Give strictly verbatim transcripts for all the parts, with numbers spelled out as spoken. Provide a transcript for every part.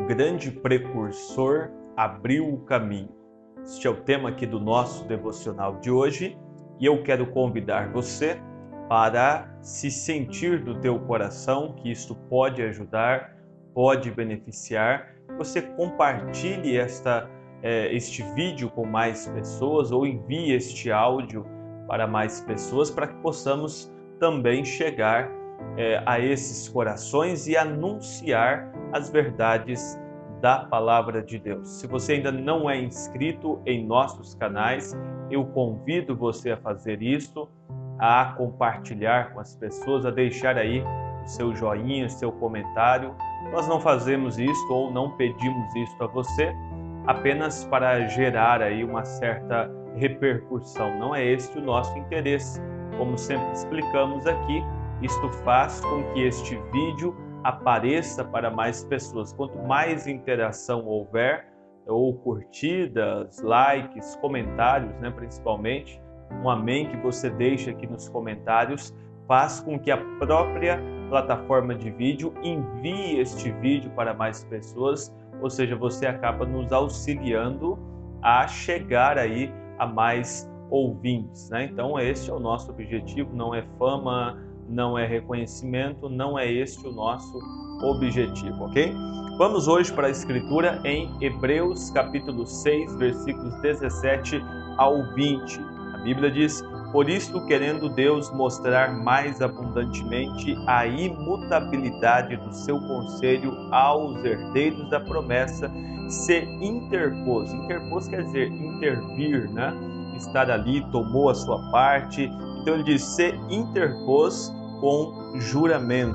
grande precursor abriu o caminho. Este é o tema aqui do nosso devocional de hoje e eu quero convidar você para se sentir do teu coração que isto pode ajudar, pode beneficiar. Você compartilhe esta, eh, este vídeo com mais pessoas ou envie este áudio para mais pessoas para que possamos também chegar eh, a esses corações e anunciar as verdades da Palavra de Deus. Se você ainda não é inscrito em nossos canais, eu convido você a fazer isso, a compartilhar com as pessoas, a deixar aí o seu joinha, o seu comentário. Nós não fazemos isso ou não pedimos isso a você apenas para gerar aí uma certa repercussão. Não é este o nosso interesse. Como sempre explicamos aqui, isto faz com que este vídeo apareça para mais pessoas. Quanto mais interação houver, ou curtidas, likes, comentários, né, principalmente, um amém que você deixa aqui nos comentários, faz com que a própria plataforma de vídeo envie este vídeo para mais pessoas, ou seja, você acaba nos auxiliando a chegar aí a mais ouvintes, né? Então este é o nosso objetivo, não é fama, não é reconhecimento, não é este o nosso objetivo, ok? Vamos hoje para a Escritura em Hebreus capítulo seis, versículos dezessete ao vinte. A Bíblia diz: por isto, querendo Deus mostrar mais abundantemente a imutabilidade do seu conselho aos herdeiros da promessa, se interpôs. Interpôs quer dizer intervir, né? Estar ali, tomou a sua parte. Então ele diz: se interpôs com juramento,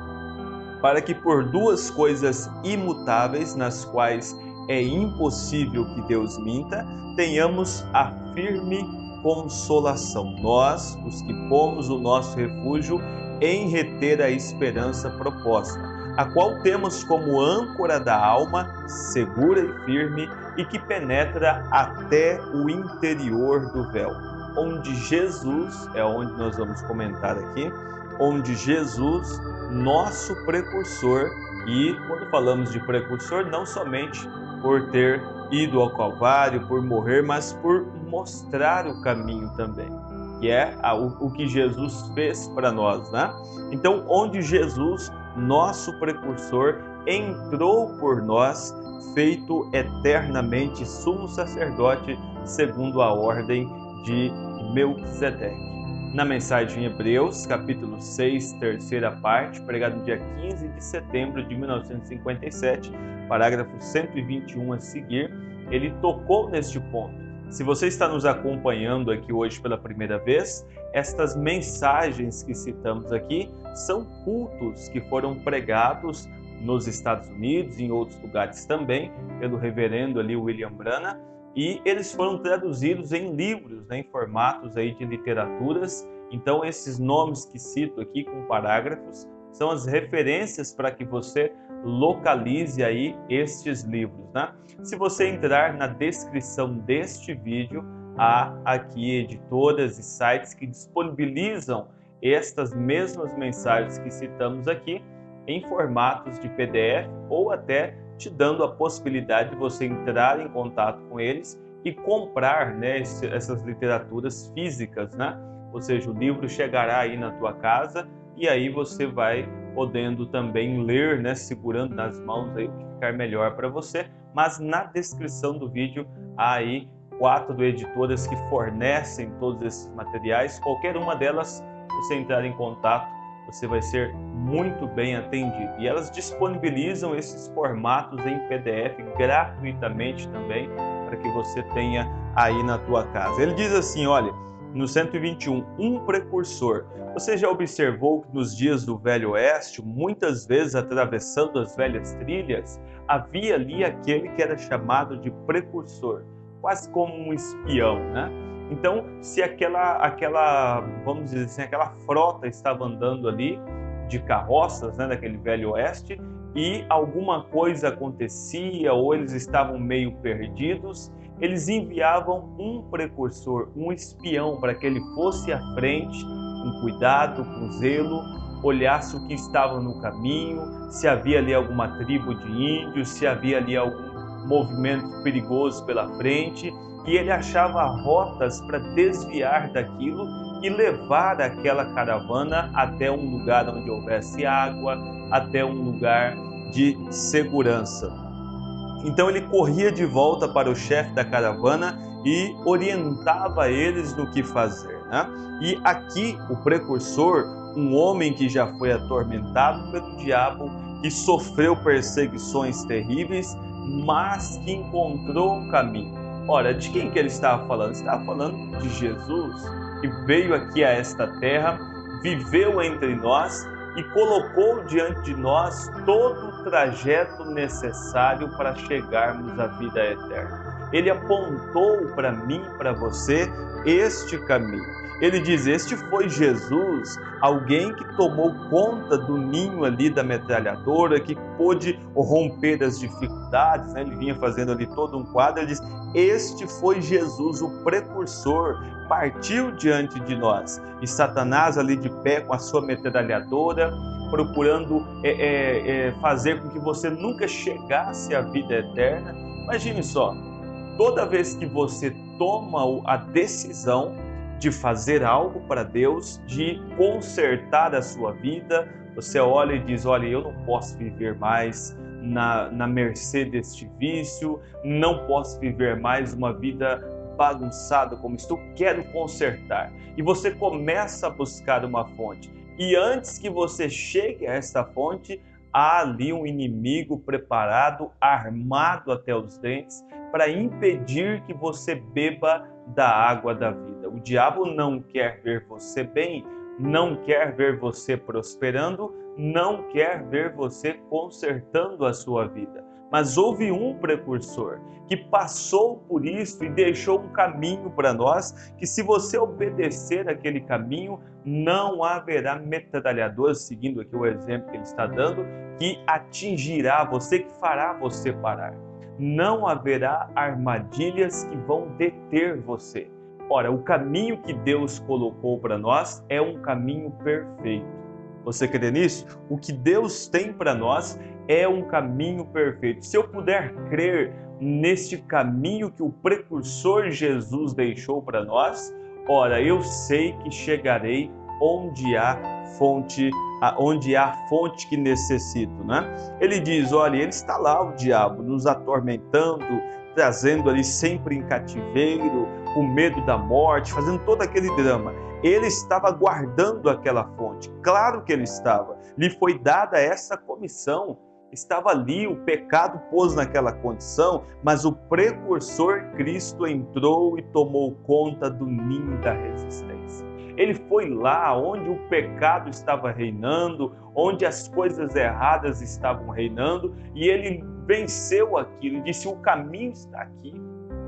para que por duas coisas imutáveis, nas quais é impossível que Deus minta, tenhamos a firme consolação, nós, os que pomos o nosso refúgio em reter a esperança proposta, a qual temos como âncora da alma, segura e firme, e que penetra até o interior do véu, onde Jesus, é onde nós vamos comentar aqui, onde Jesus, nosso precursor, e quando falamos de precursor, não somente por ter ido ao Calvário, por morrer, mas por mostrar o caminho também, que é o, o que Jesus fez para nós, né? Então, onde Jesus, nosso precursor, entrou por nós, feito eternamente sumo sacerdote, segundo a ordem de Melquisedeque. Na mensagem em Hebreus, capítulo seis, terceira parte, pregado no dia quinze de setembro de mil novecentos e cinquenta e sete, parágrafo cento e vinte e um a seguir, ele tocou neste ponto. Se você está nos acompanhando aqui hoje pela primeira vez, estas mensagens que citamos aqui são cultos que foram pregados nos Estados Unidos e em outros lugares também, pelo reverendo ali William Branham, e eles foram traduzidos em livros, né, em formatos aí de literaturas. Então esses nomes que cito aqui com parágrafos são as referências para que você localize aí estes livros, né? Se você entrar na descrição deste vídeo, há aqui editoras e sites que disponibilizam estas mesmas mensagens que citamos aqui em formatos de P D F ou até te dando a possibilidade de você entrar em contato com eles e comprar, né, essas literaturas físicas, né? Ou seja, o livro chegará aí na tua casa e aí você vai podendo também ler, né, segurando nas mãos aí o que ficar melhor para você. Mas na descrição do vídeo há aí quatro editoras que fornecem todos esses materiais. Qualquer uma delas, você entrar em contato, você vai ser muito bem atendido. E elas disponibilizam esses formatos em P D F gratuitamente também, para que você tenha aí na tua casa. Ele diz assim, olha, no cento e vinte e um, um precursor. Você já observou que nos dias do Velho Oeste, muitas vezes atravessando as velhas trilhas, havia ali aquele que era chamado de precursor, quase como um espião, né? Então, se aquela, aquela, vamos dizer assim, aquela frota estava andando ali de carroças, né, daquele Velho Oeste, e alguma coisa acontecia ou eles estavam meio perdidos, eles enviavam um precursor, um espião, para que ele fosse à frente, com cuidado, com zelo, olhasse o que estava no caminho, se havia ali alguma tribo de índios, se havia ali algum movimento perigoso pela frente, e ele achava rotas para desviar daquilo e levar aquela caravana até um lugar onde houvesse água, até um lugar de segurança. Então ele corria de volta para o chefe da caravana e orientava eles no que fazer, né? E aqui o precursor, um homem que já foi atormentado pelo diabo, que sofreu perseguições terríveis, mas que encontrou o caminho. Ora, de quem que ele estava falando? Ele estava falando de Jesus, que veio aqui a esta terra, viveu entre nós e colocou diante de nós todo o trajeto necessário para chegarmos à vida eterna. Ele apontou para mim, para você, este caminho. Ele diz, este foi Jesus, alguém que tomou conta do ninho ali da metralhadora, que pôde romper as dificuldades, né? Ele vinha fazendo ali todo um quadro, ele diz, este foi Jesus, o precursor, partiu diante de nós. E Satanás ali de pé com a sua metralhadora, procurando é, é, é, fazer com que você nunca chegasse à vida eterna. Imagine só, toda vez que você toma a decisão de fazer algo para Deus, de consertar a sua vida, você olha e diz, olha, eu não posso viver mais na, na mercê deste vício, não posso viver mais uma vida bagunçada como estou, quero consertar. E você começa a buscar uma fonte. E antes que você chegue a esta fonte, há ali um inimigo preparado, armado até os dentes, para impedir que você beba da água da vida. O diabo não quer ver você bem, não quer ver você prosperando, não quer ver você consertando a sua vida. Mas houve um precursor que passou por isso e deixou um caminho para nós, que se você obedecer aquele caminho, não haverá metralhador, seguindo aqui o exemplo que ele está dando, que atingirá você, que fará você parar. Não haverá armadilhas que vão deter você. Ora, o caminho que Deus colocou para nós é um caminho perfeito. Você crê nisso? O que Deus tem para nós é um caminho perfeito. Se eu puder crer neste caminho que o precursor Jesus deixou para nós, ora, eu sei que chegarei onde há fonte, onde há fonte que necessito, né? Ele diz, olha, ele está lá, o diabo, nos atormentando, trazendo ali sempre em cativeiro, o medo da morte, fazendo todo aquele drama. Ele estava guardando aquela fonte, claro que ele estava. Lhe foi dada essa comissão, estava ali, o pecado pôs naquela condição, mas o precursor Cristo entrou e tomou conta do ninho da resistência. Ele foi lá onde o pecado estava reinando, onde as coisas erradas estavam reinando, e ele venceu aquilo, disse, o caminho está aqui.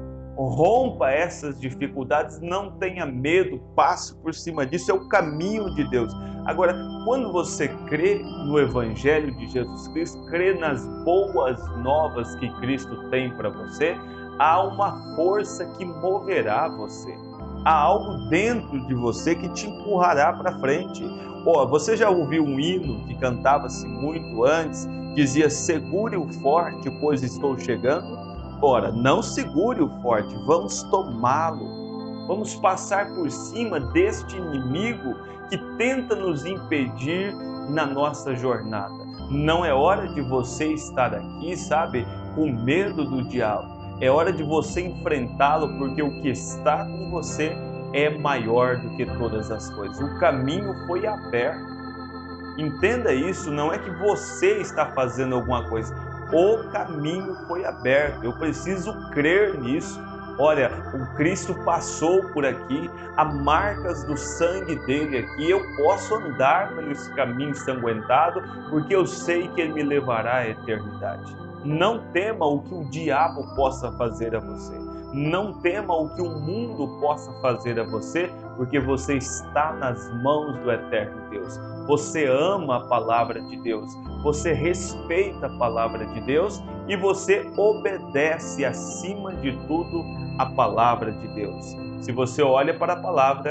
Rompa essas dificuldades, não tenha medo, passe por cima disso, é o caminho de Deus. Agora, quando você crê no Evangelho de Jesus Cristo, crê nas boas novas que Cristo tem para você, há uma força que moverá você. Há algo dentro de você que te empurrará para frente. Oh, você já ouviu um hino que cantava-se muito antes, dizia, segure o forte, pois estou chegando? Ora, não segure o forte, vamos tomá-lo. Vamos passar por cima deste inimigo que tenta nos impedir na nossa jornada. Não é hora de você estar aqui, sabe, com medo do diabo. É hora de você enfrentá-lo, porque o que está com você é maior do que todas as coisas. O caminho foi aberto. Entenda isso, não é que você está fazendo alguma coisa. O caminho foi aberto. Eu preciso crer nisso. Olha, o Cristo passou por aqui, há marcas do sangue dele aqui. Eu posso andar nesse caminho ensanguentado, porque eu sei que ele me levará à eternidade. Não tema o que o diabo possa fazer a você. Não tema o que o mundo possa fazer a você, porque você está nas mãos do eterno Deus. Você ama a palavra de Deus, você respeita a palavra de Deus e você obedece acima de tudo a palavra de Deus. Se você olha para a palavra,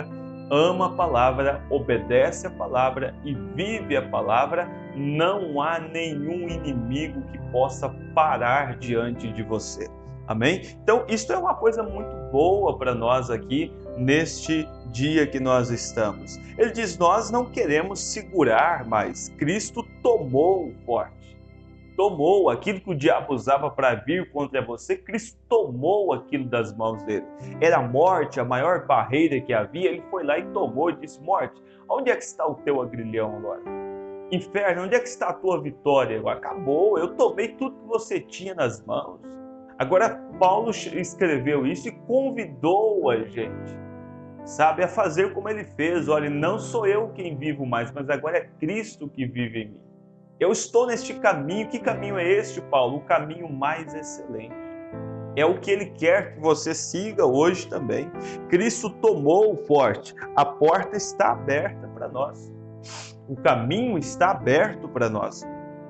ama a palavra, obedece a palavra e vive a palavra, não há nenhum inimigo que possa parar diante de você. Amém? Então, isso é uma coisa muito boa para nós aqui neste dia que nós estamos. Ele diz, nós não queremos segurar mais. Cristo tomou o forte. Tomou aquilo que o diabo usava para vir contra você, Cristo tomou aquilo das mãos dele. Era a morte, a maior barreira que havia, ele foi lá e tomou e disse, morte, onde é que está o teu agrilhão agora? Inferno, onde é que está a tua vitória agora? Acabou, eu tomei tudo que você tinha nas mãos. Agora, Paulo escreveu isso e convidou a gente, sabe, a fazer como ele fez. Olha, não sou eu quem vivo mais, mas agora é Cristo que vive em mim. Eu estou neste caminho. Que caminho é este, Paulo? O caminho mais excelente. É o que ele quer que você siga hoje também. Cristo tomou o forte. A porta está aberta para nós. O caminho está aberto para nós.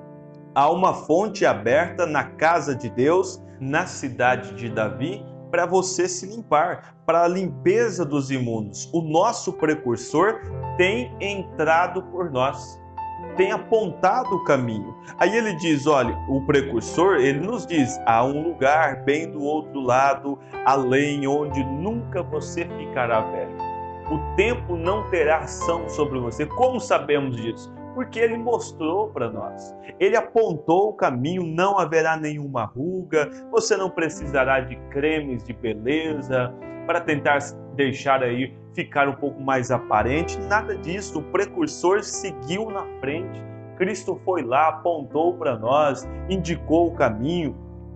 Há uma fonte aberta na casa de Deus, na cidade de Davi, para você se limpar, para a limpeza dos imundos. O nosso precursor tem entrado por nós, tem apontado o caminho. Aí ele diz, olha, o precursor, ele nos diz, há um lugar bem do outro lado, além, onde nunca você ficará velho. O tempo não terá ação sobre você. Como sabemos disso? Porque ele mostrou para nós. Ele apontou o caminho, não haverá nenhuma ruga, você não precisará de cremes de beleza para tentar deixar aí ficar um pouco mais aparente, nada disso. O precursor seguiu na frente. Cristo foi lá, apontou para nós, indicou o caminho.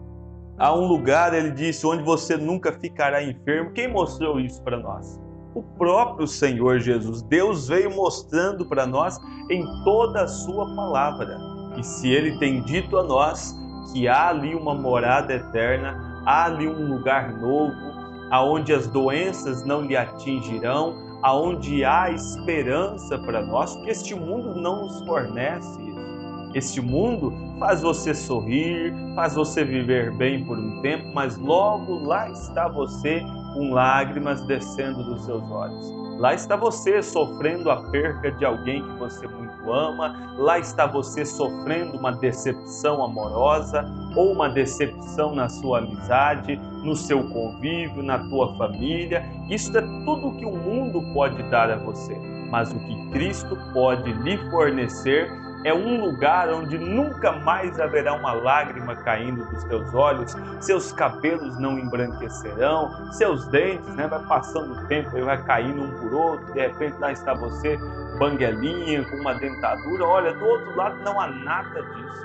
Há um lugar, ele disse, onde você nunca ficará enfermo. Quem mostrou isso para nós? O próprio Senhor Jesus. Deus veio mostrando para nós em toda a sua palavra. E se ele tem dito a nós que há ali uma morada eterna, há ali um lugar novo, aonde as doenças não lhe atingirão, aonde há esperança para nós, porque este mundo não nos fornece isso. Este mundo faz você sorrir, faz você viver bem por um tempo, mas logo lá está você com lágrimas descendo dos seus olhos. Lá está você sofrendo a perca de alguém que você muito ama, lá está você sofrendo uma decepção amorosa ou uma decepção na sua amizade, no seu convívio, na tua família. Isso é tudo que o mundo pode dar a você, mas o que Cristo pode lhe fornecer é um lugar onde nunca mais haverá uma lágrima caindo dos teus olhos, seus cabelos não embranquecerão, seus dentes, né, vai passando o tempo e vai caindo um por outro, de repente lá está você, banguelinha, com uma dentadura. Olha, do outro lado não há nada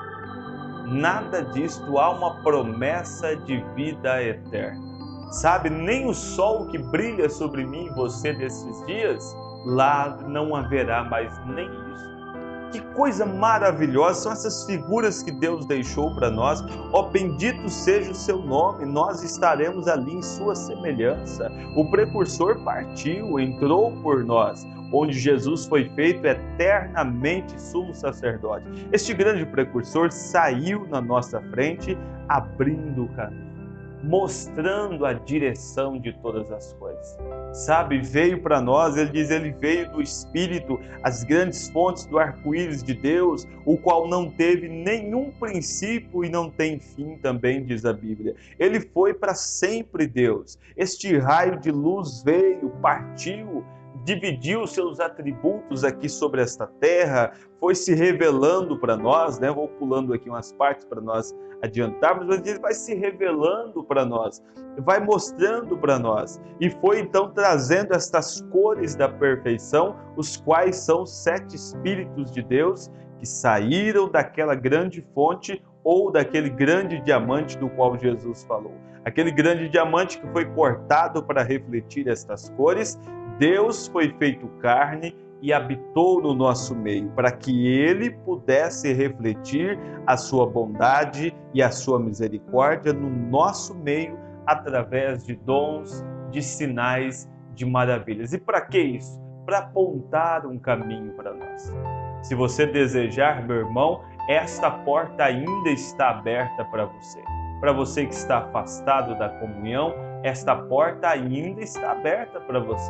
disso, nada disso, há uma promessa de vida eterna. Sabe, nem o sol que brilha sobre mim e você nesses dias, lá não haverá mais nem isso. Que coisa maravilhosa, são essas figuras que Deus deixou para nós. Ó, bendito seja o seu nome, nós estaremos ali em sua semelhança. O precursor partiu, entrou por nós, onde Jesus foi feito eternamente sumo sacerdote. Este grande precursor saiu na nossa frente, abrindo o caminho, mostrando a direção de todas as coisas. Sabe, veio para nós, ele diz, ele veio do Espírito, as grandes fontes do arco-íris de Deus, o qual não teve nenhum princípio e não tem fim também, diz a Bíblia. Ele foi para sempre Deus. Este raio de luz veio, partiu, dividiu seus atributos aqui sobre esta terra, foi se revelando para nós, né? Vou pulando aqui umas partes para nós adiantarmos, mas ele vai se revelando para nós, vai mostrando para nós, e foi então trazendo estas cores da perfeição, os quais são sete Espíritos de Deus que saíram daquela grande fonte ou daquele grande diamante do qual Jesus falou. Aquele grande diamante que foi cortado para refletir estas cores. Deus foi feito carne e habitou no nosso meio, para que ele pudesse refletir a sua bondade e a sua misericórdia no nosso meio, através de dons, de sinais, de maravilhas. E para que isso? Para apontar um caminho para nós. Se você desejar, meu irmão, esta porta ainda está aberta para você. Para você que está afastado da comunhão, esta porta ainda está aberta para você.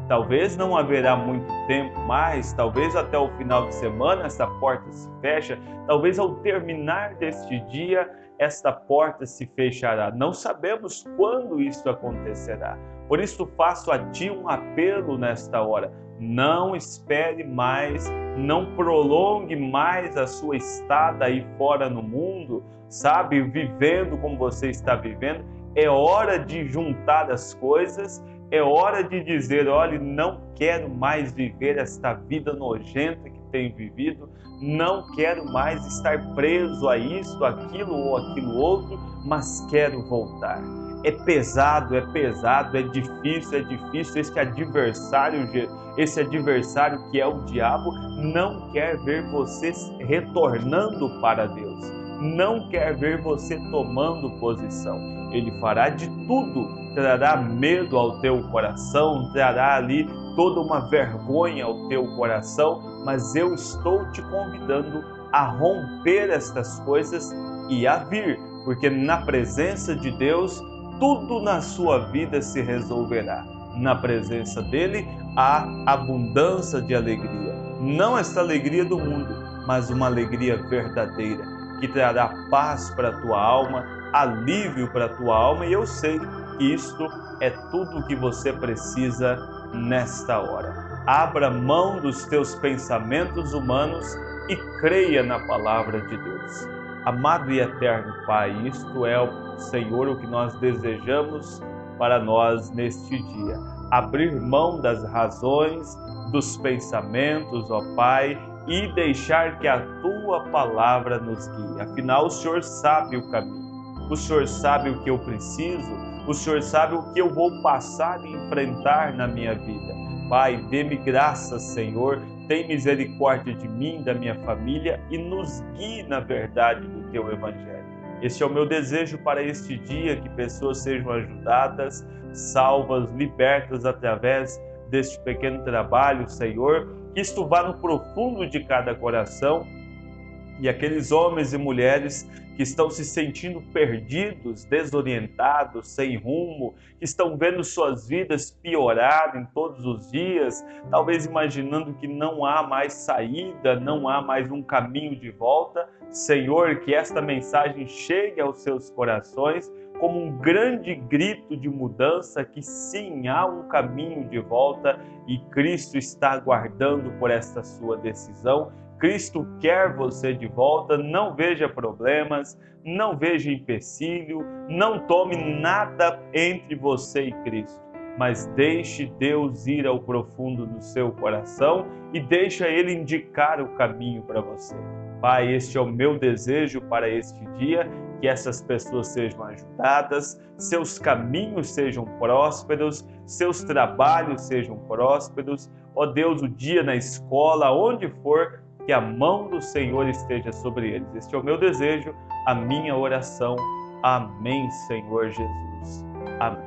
Talvez não haverá muito tempo mais, talvez até o final de semana esta porta se fecha, talvez ao terminar deste dia esta porta se fechará. Não sabemos quando isso acontecerá. Por isso faço a ti um apelo nesta hora. Não espere mais, não prolongue mais a sua estada aí fora no mundo, sabe, vivendo como você está vivendo. É hora de juntar as coisas, é hora de dizer, olha, não quero mais viver esta vida nojenta que tenho vivido, não quero mais estar preso a isto, aquilo ou aquilo outro, mas quero voltar. É pesado, é pesado, é difícil, é difícil. Esse adversário, esse adversário que é o diabo, não quer ver você retornando para Deus. Não quer ver você tomando posição. Ele fará de tudo, trará medo ao teu coração, trará ali toda uma vergonha ao teu coração, mas eu estou te convidando a romper estas coisas e a vir, porque na presença de Deus, tudo na sua vida se resolverá. Na presença dele há abundância de alegria. Não esta alegria do mundo, mas uma alegria verdadeira, que trará paz para a tua alma, alívio para a tua alma, e eu sei que isto é tudo o que você precisa nesta hora. Abra mão dos teus pensamentos humanos e creia na palavra de Deus. Amado e eterno Pai, isto é, Senhor, o que nós desejamos para nós neste dia. Abrir mão das razões, dos pensamentos, ó Pai, e deixar que a Tua palavra nos guie. Afinal, o Senhor sabe o caminho. O Senhor sabe o que eu preciso. O Senhor sabe o que eu vou passar e enfrentar na minha vida. Pai, dê-me graça, Senhor. Tem misericórdia de mim, da minha família e nos guie na verdade do Teu Evangelho. Este é o meu desejo para este dia, que pessoas sejam ajudadas, salvas, libertas através deste pequeno trabalho, Senhor. Que isto vá no profundo de cada coração e aqueles homens e mulheres que estão se sentindo perdidos, desorientados, sem rumo, que estão vendo suas vidas piorarem todos os dias, talvez imaginando que não há mais saída, não há mais um caminho de volta. Senhor, que esta mensagem chegue aos seus corações como um grande grito de mudança, que sim, há um caminho de volta e Cristo está aguardando por esta sua decisão. Cristo quer você de volta. Não veja problemas, não veja empecilho, não tome nada entre você e Cristo, mas deixe Deus ir ao profundo do seu coração e deixa Ele indicar o caminho para você. Pai, este é o meu desejo para este dia, que essas pessoas sejam ajudadas, seus caminhos sejam prósperos, seus trabalhos sejam prósperos. Ó Deus, o dia na escola, onde for, que a mão do Senhor esteja sobre eles. Este é o meu desejo, a minha oração. Amém, Senhor Jesus. Amém.